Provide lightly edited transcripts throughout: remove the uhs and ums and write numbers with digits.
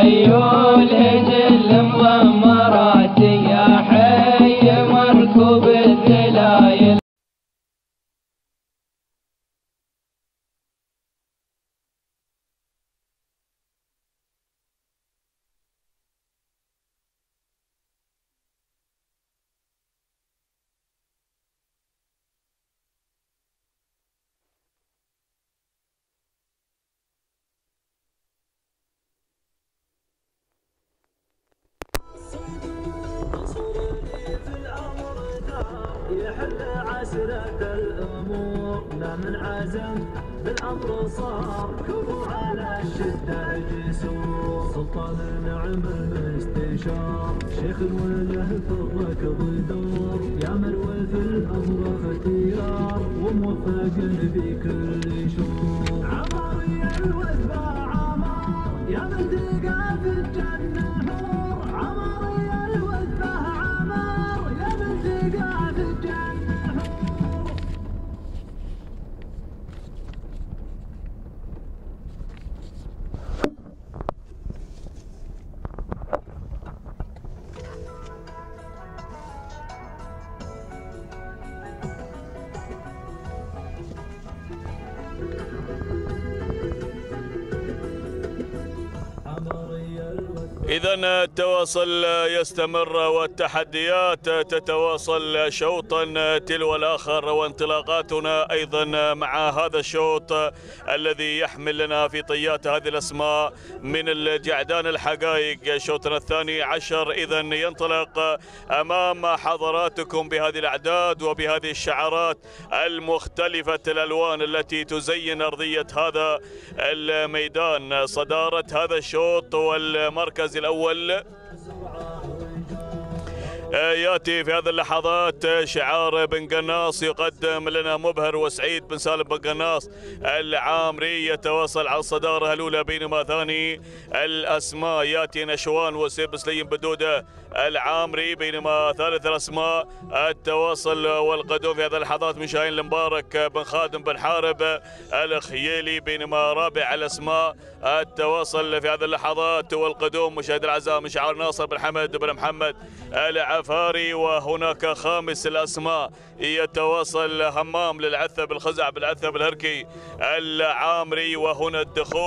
خيول جل مضمرات يا حي مركوب الذلايل. يحل عسرة الأمور لا من عزم بالأمر صار كفو على الشدة جسور سلطان نعم المستشار شيخ الوله في الركض دور يا مروي في الأمر اختيار وموفق في كل شور عمري الوثبة عمر يا من تلقى في الجنة نور عمري الوثبة عمر يا من تلقى في الجنة. إذا التواصل يستمر والتحديات تتواصل شوطا تلو الآخر، وانطلاقاتنا أيضا مع هذا الشوط الذي يحمل لنا في طيات هذه الأسماء من الجعدان الحقائق. شوطنا الثاني عشر إذا ينطلق أمام حضراتكم بهذه الأعداد وبهذه الشعارات المختلفة الألوان التي تزين أرضية هذا الميدان. صدارة هذا الشوط والمركز الأول ياتي في هذه اللحظات شعار بن قناص، يقدم لنا مبهر وسعيد بن سالم بن قناص العامري يتواصل على الصدارة الأولى، بينما ثاني الأسماء ياتي نشوان وسيب سليم بدودة العامري، بينما ثالث الأسماء التواصل والقدوم في هذه اللحظات من شاهين المبارك بن خادم بن حارب الخييلي، بينما رابع الأسماء التواصل في هذه اللحظات والقدوم مشاهد الأعزاء من شعار ناصر بن حمد بن محمد العفاري. وهناك خامس الأسماء يتواصل همام للعثة بالخزع بالعثة بالهركي العامري. وهنا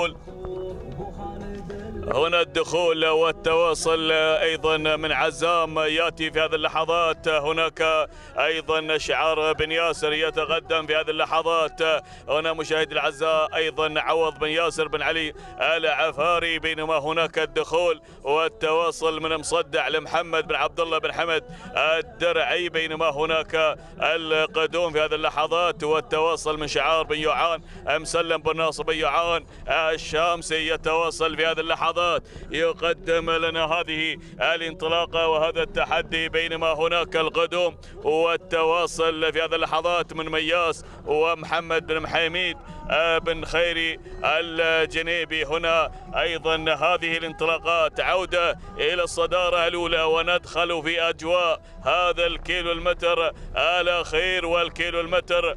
الدخول والتواصل أيضا من عزام يأتي في هذه اللحظات. هناك أيضا شعار بن ياسر يتقدم في هذه اللحظات. هنا مشاهد الأعزاء أيضا عوض بن ياسر بن علي العفاري، بينما هناك الدخول والتواصل من مصدع لمحمد بن عبد الله بن حمد الدرعي، بينما هناك القدوم في هذه اللحظات والتواصل من شعار بن يوعان مسلم بن ناصر بن يوعان الشامسي يتواصل في هذه اللحظات يقدم لنا هذه الانطلاقة وهذا التحدي، بينما هناك القدوم والتواصل في هذه اللحظات من مياس ومحمد بن محيميد بن خيري الجنيبي. هنا أيضا هذه الانطلاقات عودة إلى الصدارة الأولى وندخل في أجواء هذا الكيلو المتر الأخير والكيلو المتر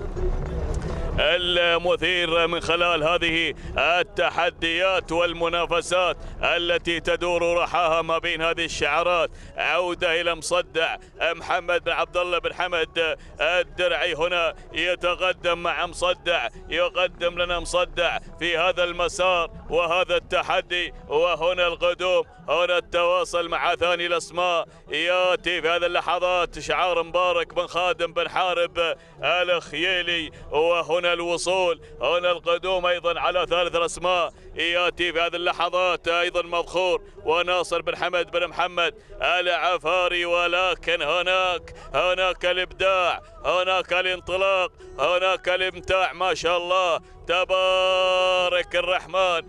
المثير من خلال هذه التحديات والمنافسات التي تدور رحاها ما بين هذه الشعارات. عودة إلى مصدع محمد بن عبد الله بن حمد الدرعي، هنا يتقدم مع مصدع، يقدم لنا مصدع في هذا المسار وهذا التحدي. وهنا القدوم، هنا التواصل مع ثاني الأسماء ياتي في هذه اللحظات شعار مبارك بن خادم بن حارب الخييلي. وهنا الوصول، هنا القدوم أيضا على ثالث الأسماء ياتي في هذه اللحظات أيضا مبخور وناصر بن حمد بن محمد العفاري. ولكن هناك الإبداع، هناك الانطلاق، هناك الامتاع، ما شاء الله تبارك الرحمن.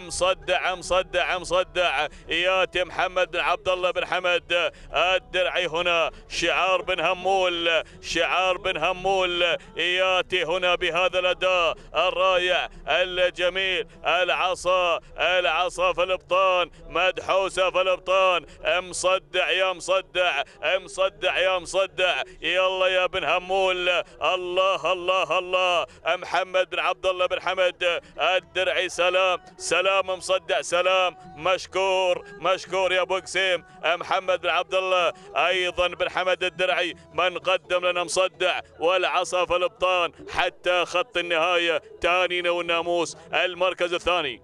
مصدع ياتي محمد بن عبد الله بن حمد الدرعي. هنا شعار بن همول ياتي هنا بهذا الاداء الرائع الجميل العصر العصا في الابطان، مدحوسه في الابطان، مصدع يا مصدع، مصدع يا مصدع، يلا يا بن همول. الله الله الله، محمد بن عبد الله بن حمد الدرعي. سلام سلام مصدع، سلام، مشكور مشكور يا ابو قسيم. محمد بن عبد الله ايضا بن حمد الدرعي من قدم لنا مصدع والعصا في الابطان حتى خط النهايه. تانينا والناموس. المركز الثاني،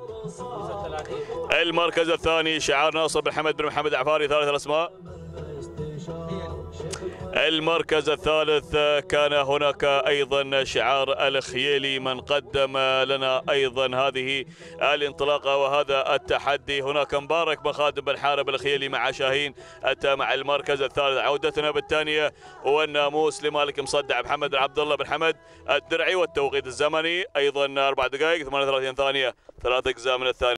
المركز الثاني شعار ناصر بن حمد بن محمد عفاري، ثالث الاسماء. المركز الثالث كان هناك ايضا شعار الخيلي من قدم لنا ايضا هذه الانطلاقه وهذا التحدي. هناك مبارك بن خادم بن حارب الخيلي مع شاهين اتى مع المركز الثالث. عودتنا بالثانيه والناموس لمالك مصدع محمد بن عبد الله بن حمد الدرعي، والتوقيت الزمني ايضا 4 دقائق 38 ثانيه، 3 اجزاء من الثانيه.